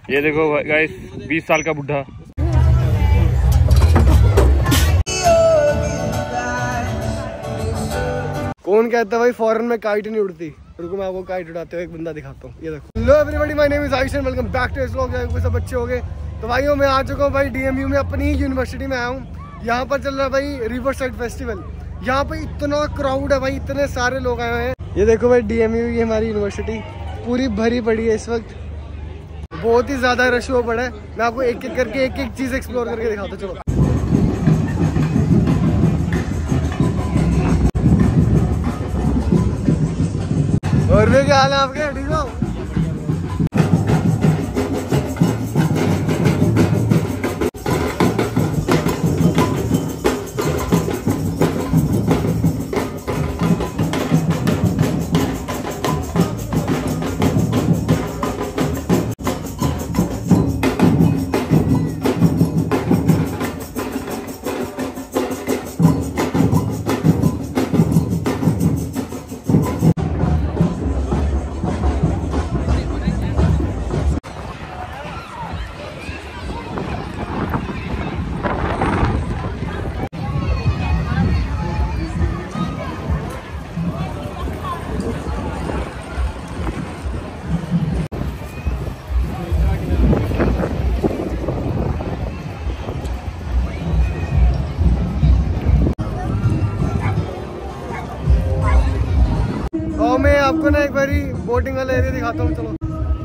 ये देखो गाइस 20 साल का बुढ़ा। कौन कहता है भाई फॉरेन में काइट नहीं उड़ती। रुको मैं आपको काइट उड़ाते हुए एक बंदा दिखाता हूँ। ये देखो। Hello everybody, my name is Ayush and welcome back to vlog. सब अच्छे हो गए तो भाइयों मैं आ चुका हूँ भाई DMU में, अपनी ही यूनिवर्सिटी में आया हूँ। यहाँ पर चल रहा है भाई रिवर साइड फेस्टिवल। यहाँ पे इतना क्राउड है भाई, इतने सारे लोग आए हुए हैं। ये देखो भाई DMU, ये हमारी यूनिवर्सिटी पूरी भरी पड़ी है इस वक्त। बहुत ही ज्यादा रश हुआ पड़ा है। मैं आपको एक एक करके एक एक चीज एक्सप्लोर करके दिखाता हूँ। चलो और भी क्या हाल है आपके? ठीक हो? और मैं आपको ना एक बारी बोटिंग वाला एरिया दिखाता हूँ। चलो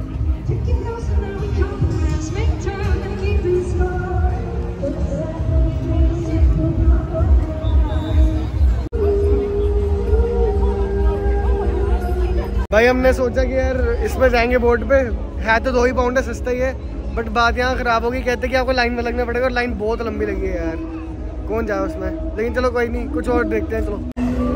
भाई हमने सोचा कि यार इसमें जाएंगे बोट पे। है तो 2 ही पाउंड है, सस्ता ही है, बट बात यहाँ खराब होगी। कहते कि आपको लाइन में लगना पड़ेगा और लाइन बहुत लंबी लगी है यार, कौन जाए उसमें। लेकिन चलो कोई नहीं, कुछ और देखते हैं। चलो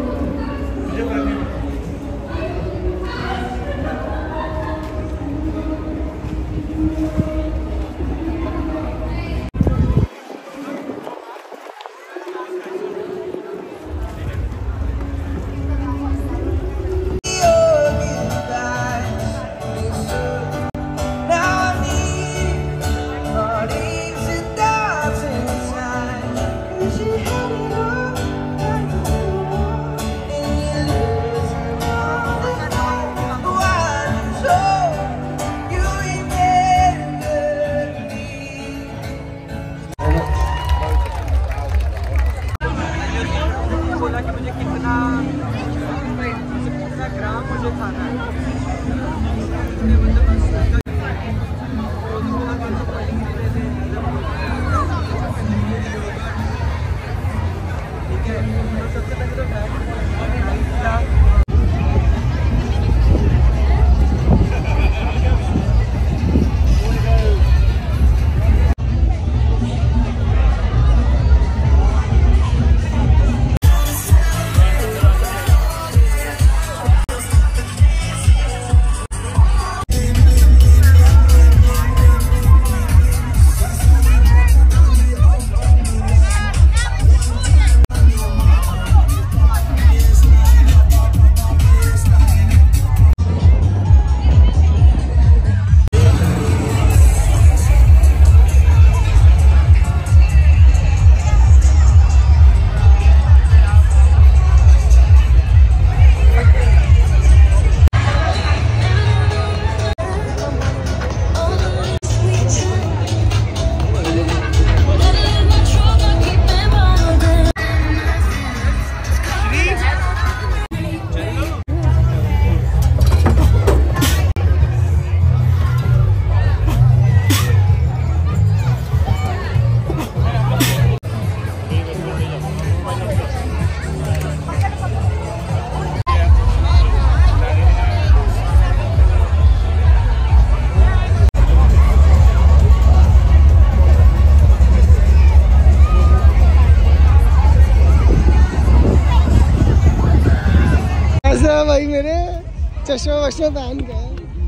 भाई मेरे चश्मा वश्मा पहन के।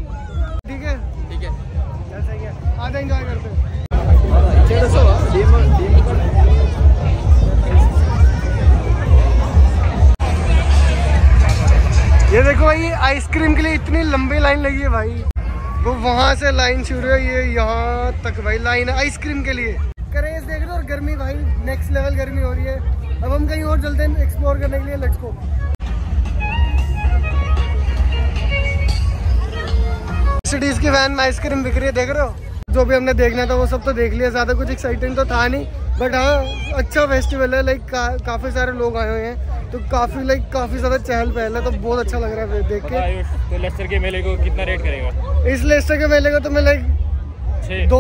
ठीक है ठीक है, ऐसा ही है। आधा एंजॉय करते हैं। ये देखो भाई, आइसक्रीम के लिए इतनी लंबी लाइन लगी है भाई, वो वहां से लाइन शुरू है, ये यहाँ तक भाई लाइन है आइसक्रीम के लिए। क्रेज देख रहे हो, और गर्मी भाई नेक्स्ट लेवल गर्मी हो रही है। अब हम कहीं और चलते हैं एक्सप्लोर करने के लिए, लेट्स गो। सिटीज की वैन में आइसक्रीम बिक रही है, देख रहे हो। जो भी हमने देखना था वो सब तो देख लिया, ज्यादा कुछ एक्साइटिंग तो था नहीं, बट हाँ अच्छा फेस्टिवल है। लाइक काफी सारे लोग आए हुए हैं, तो काफी ज्यादा चहल पहल है, तो बहुत अच्छा लग रहा है देख के। तो लेस्टर के मेले को कितना रेट करेगा? इस लेस्टर के मेले को तो मैं लाइक 2,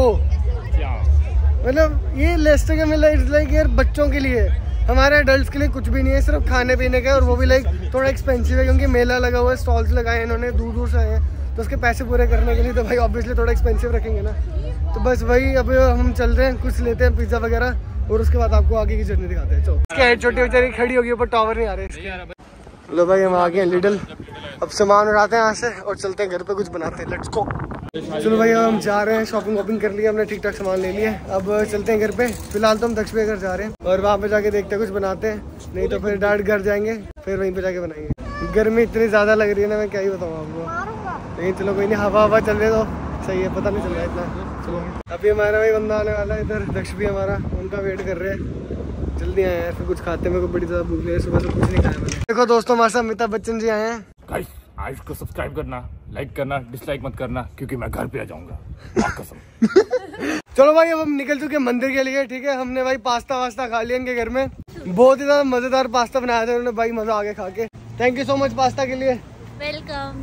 मतलब ये लेस्टर का मेला इट्स लाइक यार बच्चों के लिए, हमारे एडल्ट्स के लिए कुछ भी नहीं है, सिर्फ खाने पीने का, और वो भी लाइक थोड़ा एक्सपेंसिव है क्योंकि मेला लगा हुआ है, स्टॉल्स लगाए हैं इन्होंने, दूर दूर से आए हैं, तो उसके पैसे पूरे करने के लिए तो भाई ऑब्वियसली थोड़ा एक्सपेंसिव रखेंगे ना। तो बस वही अब हम चल रहे हैं, कुछ लेते हैं पिज्जा वगैरह, और उसके बाद आपको आगे की जर्नी दिखाते हैं। चलो छोटी बेचारी खड़ी होगी, ऊपर टावर नहीं आ रहे। लो भाई हम आ गए लिडल, अब सामान उठाते हैं यहाँ से और चलते हैं घर पे कुछ बनाते हैं, लेट्स गो। चलो भाई हम जा रहे हैं, शॉपिंग वॉपिंग कर लिया हमने, ठीक ठाक सामान ले लिया, अब चलते हैं घर पे। फिलहाल तो हम दक्ष घर जा रहे हैं और वहाँ पे जाके देखते हैं कुछ बनाते हैं, नहीं तो फिर डायरेक्ट घर जाएंगे, फिर वहीं पे जाके बनाएंगे। गर्मी इतनी ज्यादा लग रही है ना, मैं क्या ही बताऊँ आपको। लेकिन चलो कोई नहीं, हवा चल रही तो सही है, पता नहीं चल रहा है इतना। चलो अभी हमारा भाई बंदा आने वाला है इधर, दक्ष भी हमारा, उनका वेट कर रहे हैं, जल्दी आए हैं, फिर कुछ खाते हैं। मेरे को बड़ी ज्यादा भूख लगी है, सुबह से कुछ नहीं खाया मैंने। देखो दोस्तों, हमारे साथ अमिताभ बच्चन जी आए हैं। गाइस आज को सब्सक्राइब करना, लाइक करना, डिसलाइक मत करना, क्योंकि मैं घर पे आ जाऊंगा, कसम। चलो भाई अब हम निकल चुके मंदिर के लिए, ठीक है। हमने भाई पास्ता वास्ता खा लिया इनके घर में, बहुत ही ज्यादा मजेदार पास्ता बनाया था उन्होंने भाई, मजा आ गया खा के। Thank you so much pasta के लिए। वेलकम।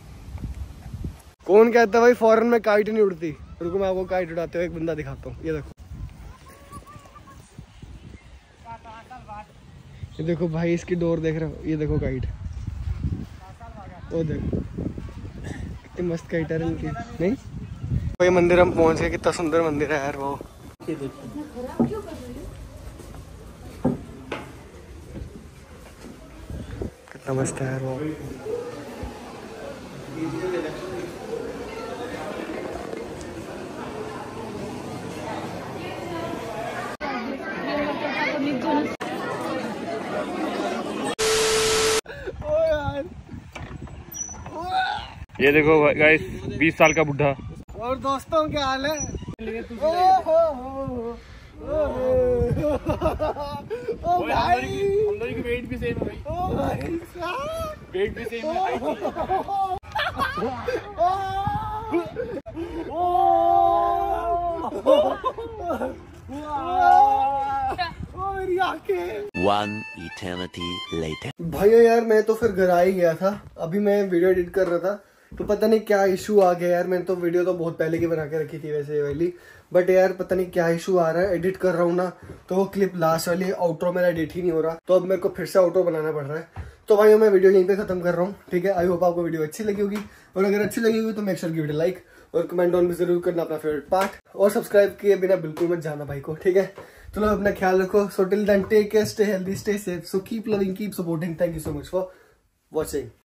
कौन कहता है भाई फॉरेन में काइट नहीं उड़ती? रुको मैं आपको काइट उड़ाते हुए एक बंदा दिखाता हूँ, ये देखो। ये देखो भाई, इसकी डोर देख रहे हो, ये देखो काइट, वो देखो कितनी मस्त काइट है इनकी। नहीं भाई मंदिर हम पहुंच गए, कितना सुंदर मंदिर है यार वो। कितना मस्त है यार वो। ये देखो गाइस 20 साल का बुढ़ा। और दोस्तों क्या हाल है? ओ भाई हम दोनों की वेट भी सेम है भाई। ओ भाई साहब वेट भी सेम है। One eternity later. भैया यार मैं तो फिर घर आ ही गया था, अभी मैं वीडियो एडिट कर रहा था, तो पता नहीं क्या इशू आ गया यार। मैंने तो वीडियो तो बहुत पहले की बना के रखी थी वैसे वाली, बट यार पता नहीं क्या इशू आ रहा है। एडिट कर रहा हूँ ना, तो वो क्लिप लास्ट वाली आउट्रो मेरा एडिट ही नहीं हो रहा, तो अब मेरे को फिर से आउट्रो बनाना पड़ रहा है। तो भाई मैं वीडियो यहीं पे खत्म कर रहा हूँ, ठीक है। आई होप आपको वीडियो अच्छी लगी होगी, और अगर अच्छी लगी होगी तो make sure give it a like, और कमेंट डाउन में जरूर करना अपना फेवरेट पार्ट, और सब्सक्राइब किए बिना बिल्कुल मत जाना भाई को, ठीक है। चलो अपना ख्याल रखो। So till then take care, stay healthy, stay safe, so keep loving, keep supporting. Thank you so much for watching.